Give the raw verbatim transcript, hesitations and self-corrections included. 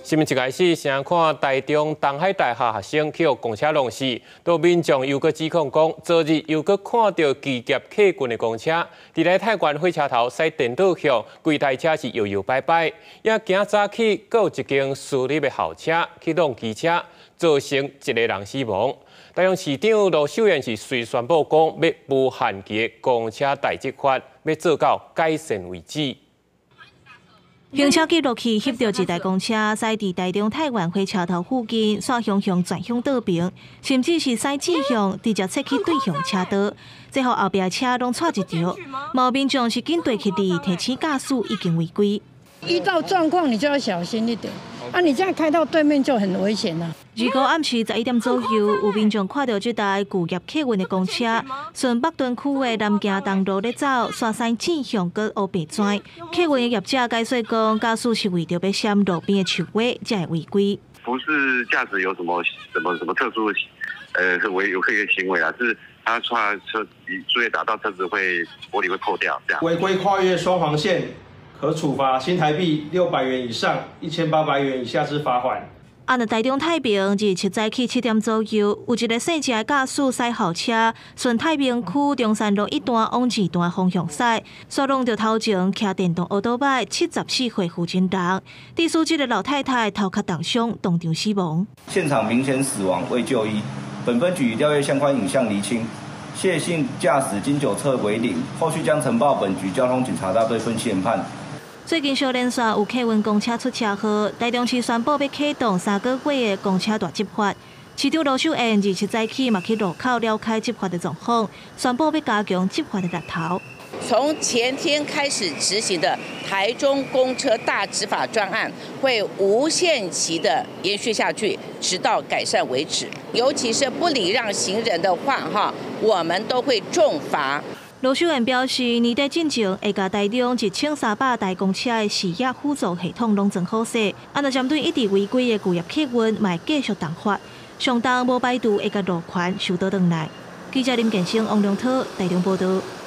新闻一开始，先看台中东海大学学生去互公车弄死，到民众又搁指控讲，昨日又搁看到骑劫客运的公车，伫咧太原火车头驶电导向，规台车是摇摇摆摆。也今早起，搁有一间私立的校车去弄机车，造成一个人死亡。台中市长罗秀燕是随宣布讲，要无限期的公车代执法，要做到改善为止。 行车记录器翕到一台公车驶伫台中太原火车头附近，煞方向转向倒平，甚至是驶正向，直接切去对向车道，最后后壁车拢错一条。毛民众是紧对起嚟提醒驾驶已经违规。 遇到状况你就要小心一点，啊，你这样开到对面就很危险啦。 如果暗时十一点左右，有民众看到这台巨业客运的公车，顺北屯区的南京东路咧走，刷山正向搁乌白砖。客运的业者解释讲，驾驶是为着要闪路边的树尾，才会违规。 不是驾驶有什么什么什么特殊的呃违有违的行为啊，是他跨车作业打到车子会玻璃会破掉这样。 违规跨越双黄线，可处罚新台币六百元以上一千八百元以下之罚款。 按照台中太平，日七早起七点左右，有一个姓郑的驾驶驶校车，顺太平区中山路一段往二段方向驶，刷弄到头前骑电动奥多摆七十四岁负责人，第司机的老太太头壳重伤，当场死亡。 现场明显死亡，未就医。本分局已调阅相关影像厘清，谢姓驾驶经酒测为零，后续将呈报本局交通警察大队分析研判。 最近小连续有客运公车出车祸，台中市宣布要启动三个月的公车大执法。市长罗秀燕日七早起嘛去路口了解执法的状况，宣布要加强执法的力头。 从前天开始执行的台中公车大执法专案，会无限期的延续下去，直到改善为止。尤其是不礼让行人的话，哈，我们都会重罚。 罗秀燕表示，年底进前会甲台中一千三百台公车的视野辅助系统拢整好势。按照针对一直违规的巨业客运，嘛会继续重罚。上当无摆渡会甲路权收到回来。记者林建生、王良涛台中报道。